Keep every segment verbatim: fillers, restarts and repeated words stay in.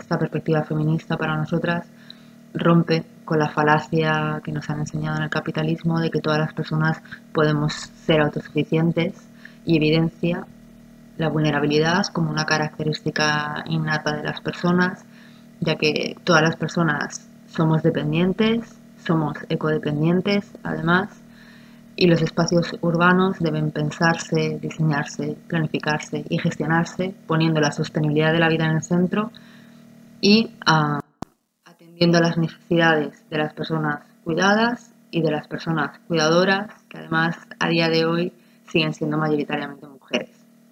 esta perspectiva feminista para nosotras rompe con la falacia que nos han enseñado en el capitalismo de que todas las personas podemos ser autosuficientes y evidencia la vulnerabilidad como una característica innata de las personas, ya que todas las personas somos dependientes, somos ecodependientes además, y los espacios urbanos deben pensarse, diseñarse, planificarse y gestionarse poniendo la sostenibilidad de la vida en el centro y uh, atendiendo a las necesidades de las personas cuidadas y de las personas cuidadoras, que además a día de hoy siguen siendo mayoritariamente mujeres.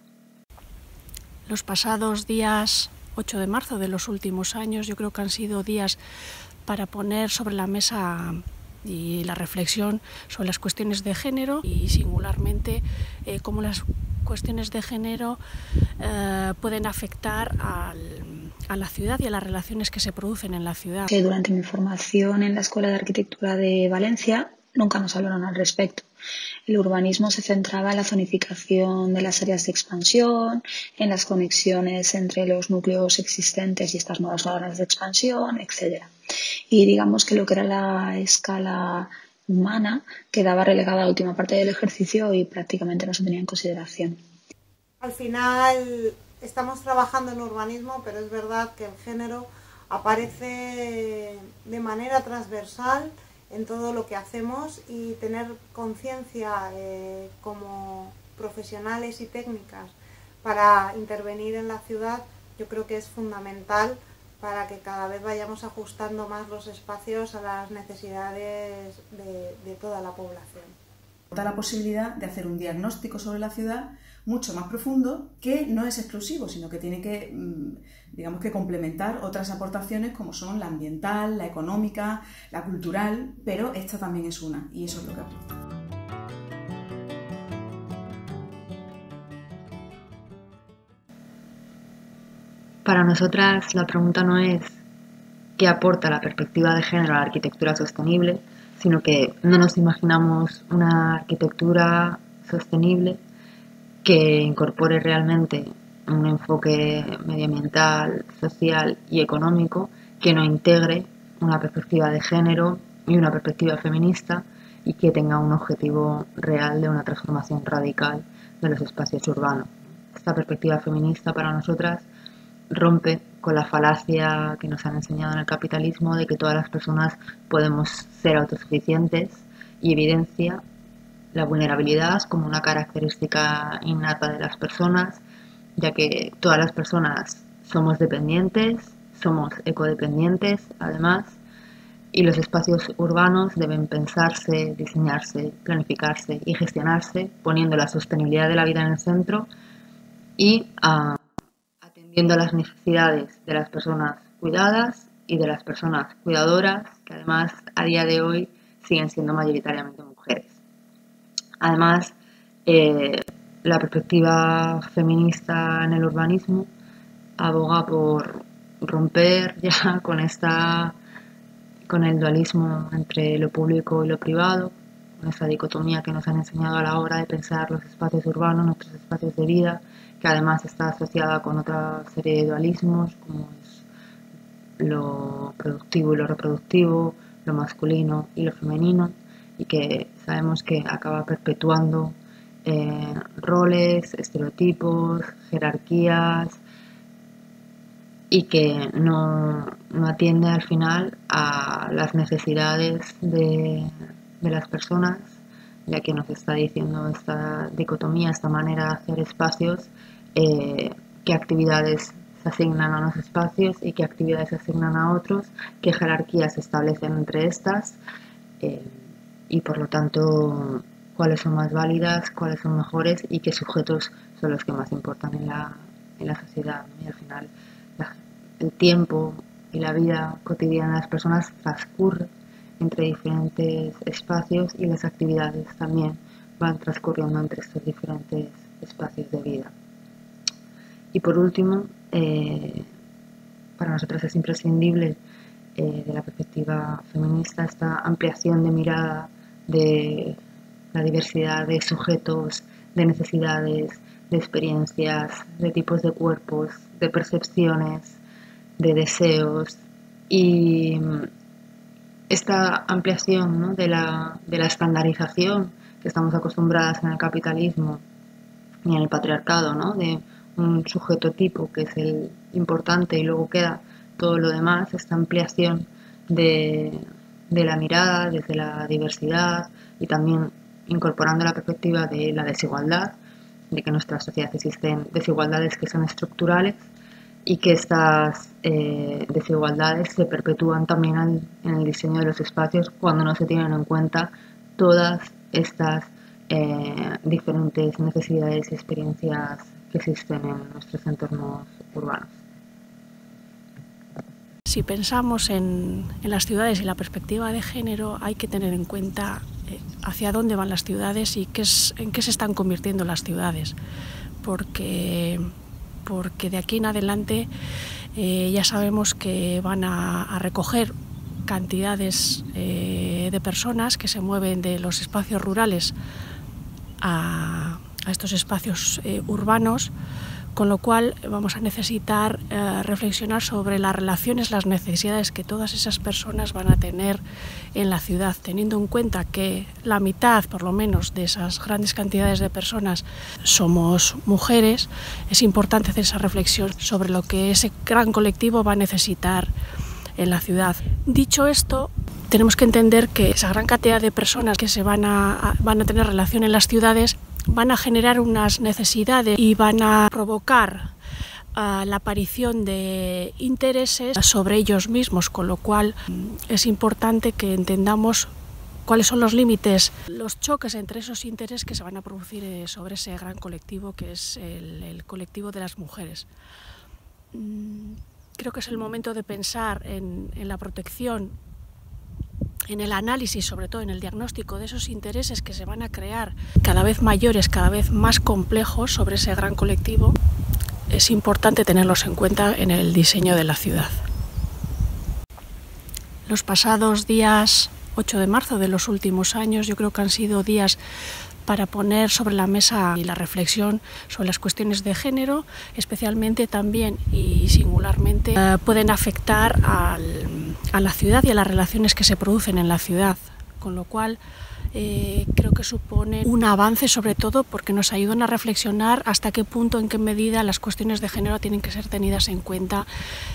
Los pasados días ocho de marzo de los últimos años yo creo que han sido días para poner sobre la mesa y la reflexión sobre las cuestiones de género y singularmente eh, cómo las cuestiones de género eh, pueden afectar al, a la ciudad y a las relaciones que se producen en la ciudad. Que durante mi formación en la Escuela de Arquitectura de Valencia nunca nos hablaron al respecto. El urbanismo se centraba en la zonificación de las áreas de expansión, en las conexiones entre los núcleos existentes y estas nuevas zonas de expansión, etcétera. Y digamos que lo que era la escala humana quedaba relegada a la última parte del ejercicio y prácticamente no se tenía en consideración. Al final estamos trabajando en urbanismo, pero es verdad que el género aparece de manera transversal en todo lo que hacemos y tener conciencia eh, como profesionales y técnicas para intervenir en la ciudad yo creo que es fundamental para que cada vez vayamos ajustando más los espacios a las necesidades de, de toda la población. Da la posibilidad de hacer un diagnóstico sobre la ciudad mucho más profundo, que no es exclusivo, sino que tiene que, digamos que complementar otras aportaciones como son la ambiental, la económica, la cultural, pero esta también es una, y eso es lo que aporta. Para nosotras la pregunta no es qué aporta la perspectiva de género a la arquitectura sostenible, sino que no nos imaginamos una arquitectura sostenible que incorpore realmente un enfoque medioambiental, social y económico, que no integre una perspectiva de género y una perspectiva feminista y que tenga un objetivo real de una transformación radical de los espacios urbanos. Esta perspectiva feminista para nosotras rompe con la falacia que nos han enseñado en el capitalismo de que todas las personas podemos ser autosuficientes y evidencia la vulnerabilidad como una característica innata de las personas, ya que todas las personas somos dependientes, somos ecodependientes además, y los espacios urbanos deben pensarse, diseñarse, planificarse y gestionarse poniendo la sostenibilidad de la vida en el centro y uh, atendiendo a las necesidades de las personas cuidadas y de las personas cuidadoras, que además a día de hoy siguen siendo mayoritariamente mujeres. Además, eh, la perspectiva feminista en el urbanismo aboga por romper ya con esta, con el dualismo entre lo público y lo privado, con esa dicotomía que nos han enseñado a la hora de pensar los espacios urbanos, nuestros espacios de vida, que además está asociada con otra serie de dualismos, como es lo productivo y lo reproductivo, lo masculino y lo femenino, y que sabemos que acaba perpetuando eh, roles, estereotipos, jerarquías y que no, no atiende al final a las necesidades de, de las personas, ya que nos está diciendo esta dicotomía, esta manera de hacer espacios, eh, qué actividades se asignan a unos espacios y qué actividades se asignan a otros, qué jerarquías se establecen entre estas, eh, y por lo tanto cuáles son más válidas, cuáles son mejores y qué sujetos son los que más importan en la, en la sociedad. Y al final la, el tiempo y la vida cotidiana de las personas transcurre entre diferentes espacios y las actividades también van transcurriendo entre estos diferentes espacios de vida. Y por último, eh, para nosotros es imprescindible eh, de la perspectiva feminista esta ampliación de mirada de la diversidad de sujetos, de necesidades, de experiencias, de tipos de cuerpos, de percepciones, de deseos. Y esta ampliación, ¿no?, de la, de la estandarización que estamos acostumbradas en el capitalismo y en el patriarcado, ¿no?, de un sujeto tipo que es el importante y luego queda todo lo demás, esta ampliación de, de la mirada desde la diversidad y también incorporando la perspectiva de la desigualdad, de que en nuestra sociedad existen desigualdades que son estructurales y que estas eh, desigualdades se perpetúan también al, en el diseño de los espacios cuando no se tienen en cuenta todas estas eh, diferentes necesidades y experiencias que existen en nuestros entornos urbanos. Si pensamos en, en las ciudades y la perspectiva de género, hay que tener en cuenta eh, hacia dónde van las ciudades y qué es, en qué se están convirtiendo las ciudades, porque, porque de aquí en adelante eh, ya sabemos que van a, a recoger cantidades eh, de personas que se mueven de los espacios rurales a, a estos espacios eh, urbanos, con lo cual vamos a necesitar eh, reflexionar sobre las relaciones, las necesidades que todas esas personas van a tener en la ciudad, teniendo en cuenta que la mitad, por lo menos, de esas grandes cantidades de personas somos mujeres. Es importante hacer esa reflexión sobre lo que ese gran colectivo va a necesitar en la ciudad. Dicho esto, tenemos que entender que esa gran cantidad de personas que se van a, a, van a tener relación en las ciudades van a generar unas necesidades y van a provocar uh, la aparición de intereses sobre ellos mismos, con lo cual es importante que entendamos cuáles son los límites, los choques entre esos intereses que se van a producir eh, sobre ese gran colectivo que es el, el colectivo de las mujeres. Mm, creo que es el momento de pensar en, en la protección, en el análisis, sobre todo en el diagnóstico de esos intereses que se van a crear cada vez mayores, cada vez más complejos sobre ese gran colectivo. Es importante tenerlos en cuenta en el diseño de la ciudad. Los pasados días ocho de marzo de los últimos años yo creo que han sido días para poner sobre la mesa la reflexión sobre las cuestiones de género, especialmente también y singularmente eh, pueden afectar al, a la ciudad y a las relaciones que se producen en la ciudad, con lo cual eh, creo que supone un avance, sobre todo porque nos ayudan a reflexionar hasta qué punto, en qué medida las cuestiones de género tienen que ser tenidas en cuenta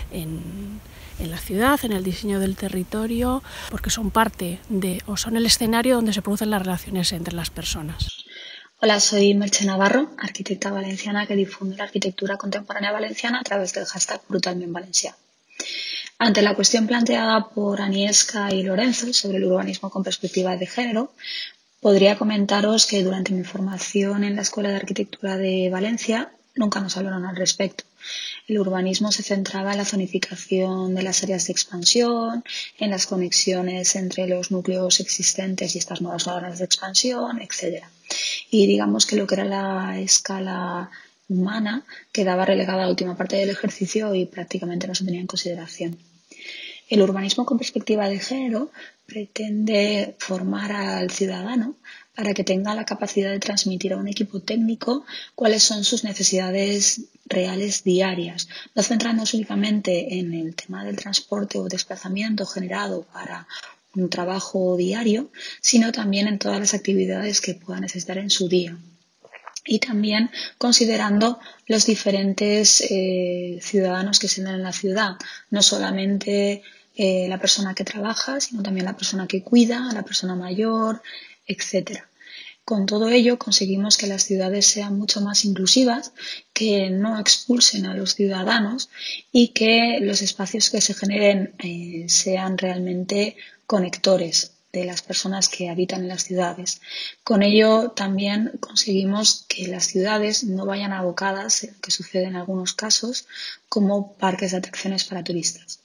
en en la ciudad, en el diseño del territorio, porque son parte de, o son el escenario donde se producen las relaciones entre las personas. Hola, soy Merche Navarro, arquitecta valenciana que difunde la arquitectura contemporánea valenciana a través del hashtag BrutalmentValencia. Ante la cuestión planteada por Aniesca y Lorenzo sobre el urbanismo con perspectiva de género, podría comentaros que durante mi formación en la Escuela de Arquitectura de Valencia nunca nos hablaron al respecto. El urbanismo se centraba en la zonificación de las áreas de expansión, en las conexiones entre los núcleos existentes y estas nuevas zonas de expansión, etcétera. Y digamos que lo que era la escala humana quedaba relegada a la última parte del ejercicio y prácticamente no se tenía en consideración. El urbanismo con perspectiva de género pretende formar al ciudadano para que tenga la capacidad de transmitir a un equipo técnico cuáles son sus necesidades reales diarias, no centrándonos únicamente en el tema del transporte o desplazamiento generado para un trabajo diario, sino también en todas las actividades que pueda necesitar en su día. Y también considerando los diferentes eh, ciudadanos que se dan en la ciudad, no solamente eh, la persona que trabaja, sino también la persona que cuida, la persona mayor, etcétera. Con todo ello conseguimos que las ciudades sean mucho más inclusivas, que no expulsen a los ciudadanos y que los espacios que se generen eh, sean realmente conectores de las personas que habitan en las ciudades. Con ello también conseguimos que las ciudades no vayan abocadas, que sucede en algunos casos, como parques de atracciones para turistas.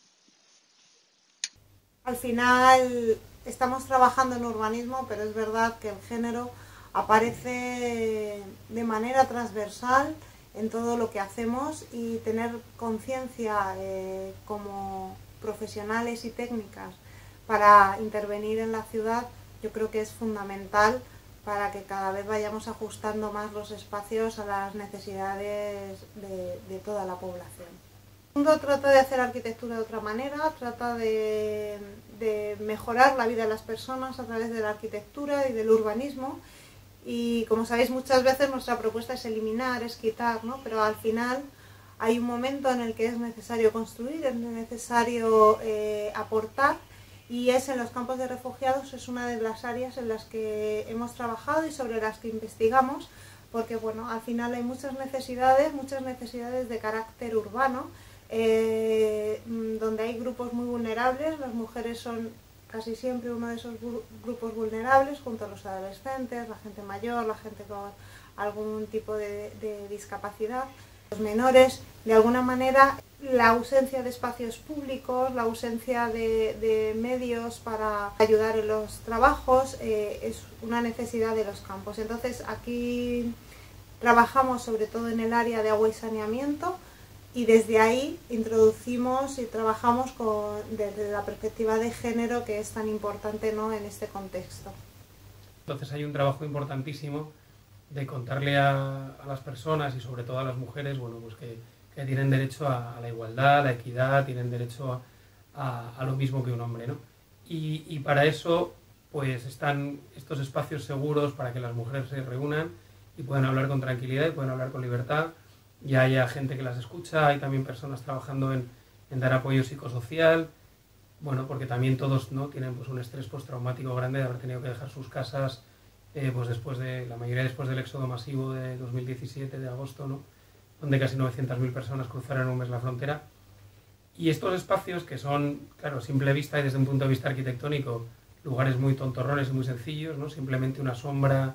Al final estamos trabajando en urbanismo, pero es verdad que el género aparece de manera transversal en todo lo que hacemos y tener conciencia eh, como profesionales y técnicas para intervenir en la ciudad, yo creo que es fundamental para que cada vez vayamos ajustando más los espacios a las necesidades de, de toda la población. El mundo trata de hacer arquitectura de otra manera, trata de, de mejorar la vida de las personas a través de la arquitectura y del urbanismo. Y como sabéis, muchas veces nuestra propuesta es eliminar, es quitar, ¿no? Pero al final hay un momento en el que es necesario construir, es necesario eh, aportar, y es en los campos de refugiados, es una de las áreas en las que hemos trabajado y sobre las que investigamos, porque bueno, al final hay muchas necesidades, muchas necesidades de carácter urbano, eh, donde hay grupos muy vulnerables. Las mujeres son casi siempre uno de esos grupos vulnerables, junto a los adolescentes, la gente mayor, la gente con algún tipo de, de discapacidad. Los menores, de alguna manera, la ausencia de espacios públicos, la ausencia de, de medios para ayudar en los trabajos, eh, es una necesidad de los campos. Entonces aquí trabajamos sobre todo en el área de agua y saneamiento, y desde ahí introducimos y trabajamos con, desde la perspectiva de género, que es tan importante, ¿no?, en este contexto. Entonces hay un trabajo importantísimo de contarle a, a las personas y sobre todo a las mujeres, bueno, pues que, que tienen derecho a, a la igualdad, a la equidad, tienen derecho a, a, a lo mismo que un hombre, ¿no? Y, y para eso pues están estos espacios seguros para que las mujeres se reúnan y puedan hablar con tranquilidad y puedan hablar con libertad. Ya haya gente que las escucha, hay también personas trabajando en, en dar apoyo psicosocial, bueno, porque también todos, ¿no?, tienen pues un estrés postraumático grande de haber tenido que dejar sus casas, eh, pues después de, la mayoría después del éxodo masivo de dos mil diecisiete, de agosto, ¿no?, donde casi novecientas mil personas cruzaron en un mes la frontera. Y estos espacios, que son, claro, a simple vista y desde un punto de vista arquitectónico, lugares muy tontorrones y muy sencillos, ¿no?, simplemente una sombra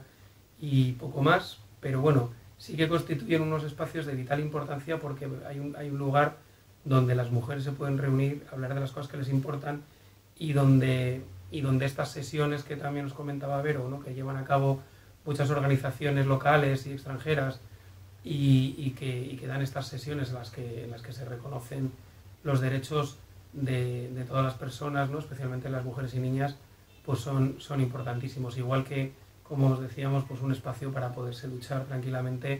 y poco más, pero bueno, sí que constituyen unos espacios de vital importancia porque hay un, hay un lugar donde las mujeres se pueden reunir, hablar de las cosas que les importan, y donde, y donde estas sesiones que también os comentaba Vero, ¿no?, que llevan a cabo muchas organizaciones locales y extranjeras y, y, que, y que dan estas sesiones en las que, en las que se reconocen los derechos de, de todas las personas, ¿no?, especialmente las mujeres y niñas, pues son, son importantísimos. Igual que, como os decíamos, pues un espacio para poderse duchar tranquilamente,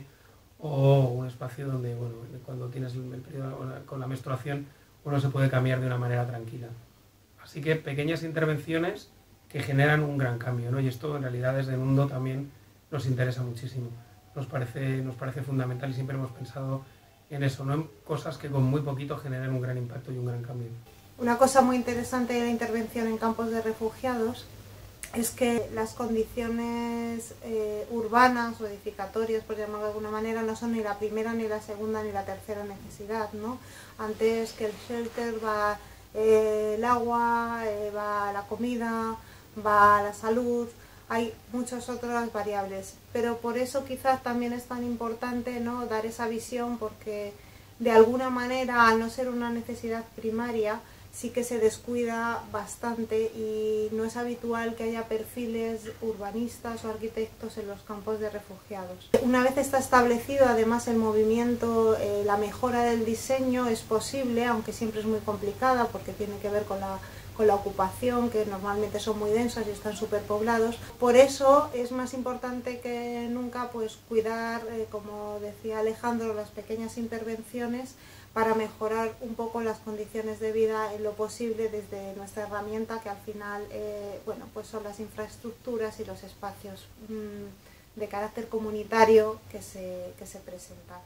o un espacio donde, bueno, cuando tienes el periodo con la menstruación, uno se puede cambiar de una manera tranquila. Así que pequeñas intervenciones que generan un gran cambio, ¿no? Y esto en realidad desde el mundo también nos interesa muchísimo. Nos parece, nos parece fundamental y siempre hemos pensado en eso, ¿no?, en cosas que con muy poquito generen un gran impacto y un gran cambio. Una cosa muy interesante de la intervención en campos de refugiados es que las condiciones eh, urbanas o edificatorias, por llamarlo de alguna manera, no son ni la primera, ni la segunda, ni la tercera necesidad, ¿no? Antes que el shelter va eh, el agua, eh, va la comida, va la salud, hay muchas otras variables. Pero por eso quizás también es tan importante, ¿no?, dar esa visión, porque de alguna manera, al no ser una necesidad primaria, sí que se descuida bastante, y no es habitual que haya perfiles urbanistas o arquitectos en los campos de refugiados. Una vez está establecido, además, el movimiento, eh, la mejora del diseño es posible, aunque siempre es muy complicada porque tiene que ver con la, con la ocupación, que normalmente son muy densas y están superpoblados. Por eso es más importante que nunca pues cuidar, eh, como decía Alejandro, las pequeñas intervenciones para mejorar un poco las condiciones de vida en lo posible desde nuestra herramienta, que al final eh, bueno, pues son las infraestructuras y los espacios mmm, de carácter comunitario que se, que se presentan.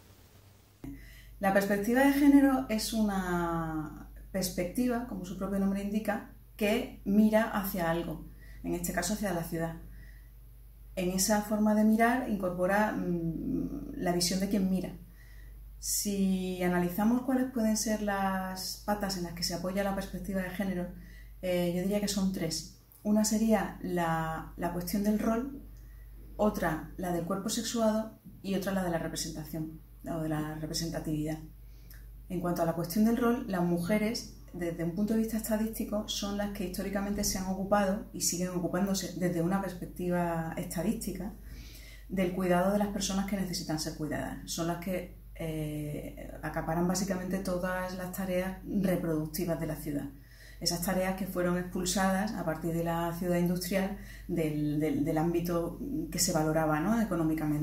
La perspectiva de género es una perspectiva, como su propio nombre indica, que mira hacia algo, en este caso hacia la ciudad. En esa forma de mirar incorpora mmm, la visión de quien mira. Si analizamos cuáles pueden ser las patas en las que se apoya la perspectiva de género, eh, yo diría que son tres. Una sería la, la cuestión del rol, otra la del cuerpo sexuado y otra la de la representación o de la representatividad. En cuanto a la cuestión del rol, las mujeres, desde un punto de vista estadístico, son las que históricamente se han ocupado y siguen ocupándose desde una perspectiva estadística del cuidado de las personas que necesitan ser cuidadas. Son las que Eh, acaparan básicamente todas las tareas reproductivas de la ciudad. Esas tareas que fueron expulsadas a partir de la ciudad industrial del, del, del ámbito que se valoraba, ¿no?, económicamente.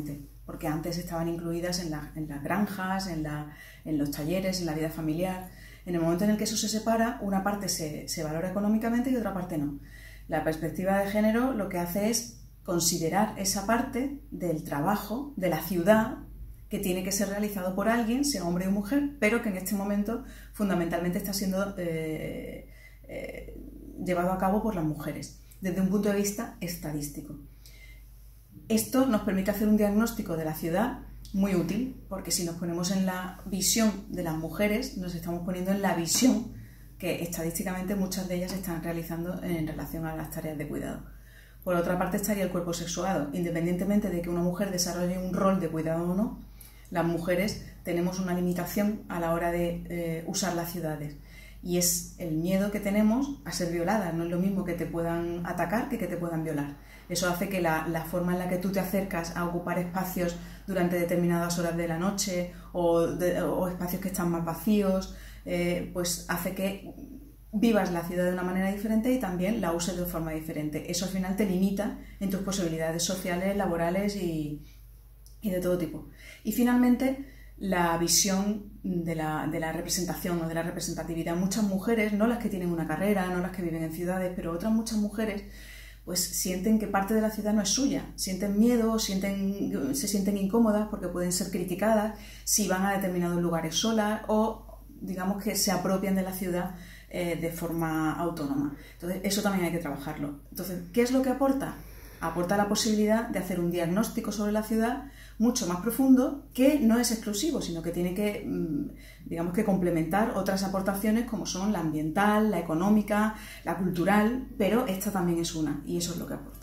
porque antes estaban incluidas en, la, en las granjas, en, la, en los talleres, en la vida familiar. En el momento en el que eso se separa, una parte se, se valora económicamente y otra parte no. La perspectiva de género lo que hace es considerar esa parte del trabajo, de la ciudad, que tiene que ser realizado por alguien, sea hombre o mujer, pero que en este momento fundamentalmente está siendo eh, eh, llevado a cabo por las mujeres, desde un punto de vista estadístico. Esto nos permite hacer un diagnóstico de la ciudad muy útil, porque si nos ponemos en la visión de las mujeres, nos estamos poniendo en la visión que estadísticamente muchas de ellas están realizando en relación a las tareas de cuidado. Por otra parte estaría el cuerpo sexuado. Independientemente de que una mujer desarrolle un rol de cuidado o no, las mujeres tenemos una limitación a la hora de eh, usar las ciudades. Y es el miedo que tenemos a ser violadas. No es lo mismo que te puedan atacar que que te puedan violar. Eso hace que la, la forma en la que tú te acercas a ocupar espacios durante determinadas horas de la noche o, de, o espacios que están más vacíos, eh, pues hace que vivas la ciudad de una manera diferente y también la uses de forma diferente. Eso al final te limita en tus posibilidades sociales, laborales y, y de todo tipo. Y finalmente, la visión de la, de la representación o de la representatividad. Muchas mujeres, no las que tienen una carrera, no las que viven en ciudades, pero otras muchas mujeres pues sienten que parte de la ciudad no es suya, sienten miedo, sienten, se sienten incómodas porque pueden ser criticadas si van a determinados lugares solas o digamos que se apropian de la ciudad eh, de forma autónoma. Entonces eso también hay que trabajarlo. Entonces, ¿qué es lo que aporta? Aporta la posibilidad de hacer un diagnóstico sobre la ciudad mucho más profundo, que no es exclusivo, sino que tiene que, digamos que complementar otras aportaciones como son la ambiental, la económica, la cultural, pero esta también es una, y eso es lo que aporta.